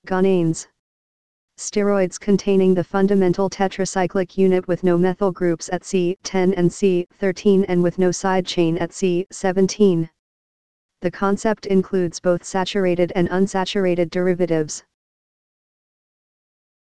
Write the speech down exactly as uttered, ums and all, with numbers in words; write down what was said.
Gonanes. Steroids containing the fundamental tetracyclic unit with no methyl groups at C ten and C thirteen and with no side chain at C seventeen. The concept includes both saturated and unsaturated derivatives.